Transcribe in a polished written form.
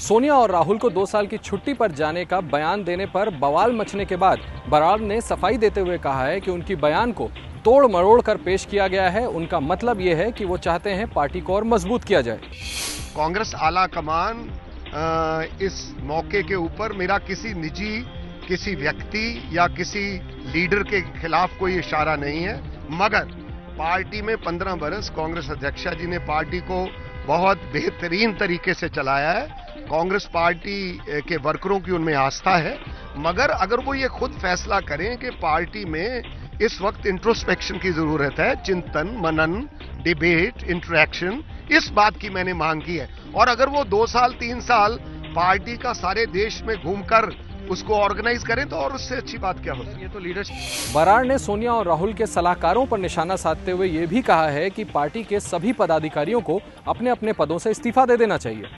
सोनिया और राहुल को 2 साल की छुट्टी पर जाने का बयान देने पर बवाल मचने के बाद बराड़ ने सफाई देते हुए कहा है कि उनकी बयान को तोड़ मरोड़ कर पेश किया गया है। उनका मतलब ये है कि वो चाहते हैं पार्टी को और मजबूत किया जाए। कांग्रेस आला कमान इस मौके के ऊपर मेरा किसी व्यक्ति या किसी लीडर के खिलाफ कोई इशारा नहीं है, मगर पार्टी में 15 बरस कांग्रेस अध्यक्षा जी ने पार्टी को बहुत बेहतरीन तरीके से चलाया है। कांग्रेस पार्टी के वर्करों की उनमें आस्था है, मगर अगर वो ये खुद फैसला करें कि पार्टी में इस वक्त इंट्रोस्पेक्शन की जरूरत है, चिंतन मनन, डिबेट, इंटरेक्शन, इस बात की मैंने मांग की है। और अगर वो 2 साल 3 साल पार्टी का सारे देश में घूमकर उसको ऑर्गेनाइज करें तो और उससे अच्छी बात क्या हो सकती है। ये तो लीडरशिप। बराड़ ने सोनिया और राहुल के सलाहकारों पर निशाना साधते हुए ये भी कहा है कि पार्टी के सभी पदाधिकारियों को अपने अपने पदों से इस्तीफा दे देना चाहिए।